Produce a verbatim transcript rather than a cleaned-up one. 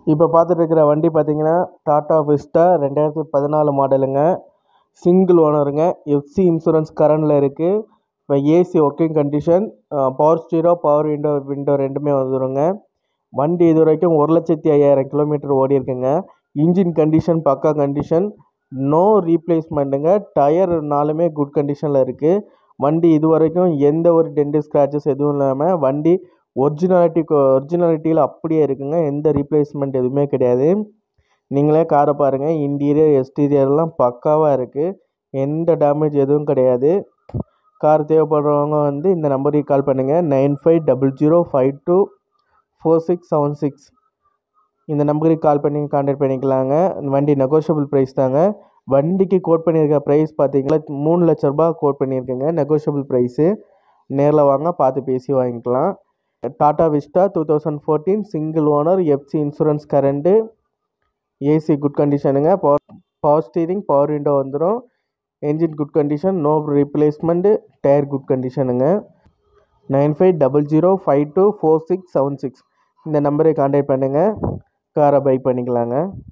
இப்போ பார்த்துட்டு இருக்கிற வண்டி பார்த்தீங்கன்னா டாடா விஸ்டா ரெண்டாயிரத்தி பதினாலு மாடலுங்க. சிங்கிள் ஓனருங்க. எஃப்சி இன்சூரன்ஸ் கரண்டில் இருக்குது. இப்போ AC working condition, power steering power window window ரெண்டுமே வந்துடுங்க. வண்டி இது வரைக்கும் ஒரு லட்சத்தி ஐயாயிரம் கிலோமீட்டர் ஓடி இருக்குங்க. இன்ஜின் கண்டிஷன் பக்கா கண்டிஷன், நோ ரீப்ளேஸ்மெண்ட்டுங்க. டயர் நாலுமே குட் கண்டிஷனில் இருக்குது. வண்டி இது வரைக்கும் எந்த ஒரு டென்ட் ஸ்க்ராச்சஸ் எதுவும் இல்லாமல் வண்டி ஒரிஜினாலிட்டி ஒரிஜினாலிட்டியில் அப்படியே இருக்குங்க. எந்த ரீப்ளேஸ்மெண்ட் எதுவுமே கிடையாது. நீங்களே காரை பாருங்கள், இன்டீரியர் எக்ஸ்டீரியர்லாம் பக்காவாக இருக்குது. எந்த டேமேஜ் எதுவும் கிடையாது. கார் தேவைப்படுறவங்க வந்து இந்த நம்பருக்கு கால் பண்ணுங்கள். Nine five double zero five two four six seven six இந்த நம்பருக்கு கால் பண்ணி கான்டாக்ட் பண்ணிக்கலாங்க. வண்டி நெகோஷியபிள் ப்ரைஸ் தாங்க. வண்டிக்கு கோட் பண்ணியிருக்க ப்ரைஸ் பார்த்தீங்களா மூணு லட்ச ரூபா கோட் பண்ணியிருக்கேங்க. Negotiable price. நேரில் வாங்க, பார்த்து பேசி வாங்கிக்கலாம். Tata Vista two thousand fourteen single owner, FC insurance current, AC good கண்டிஷனுங்க. Power power steering power window வந்துடும். Engine good condition, no replacement, tyre good கண்டிஷனுங்க. Nine five double zero five two four six seven six இந்த நம்பரை contact பண்ணுங்கள். காரை by பண்ணிக்கலாங்க.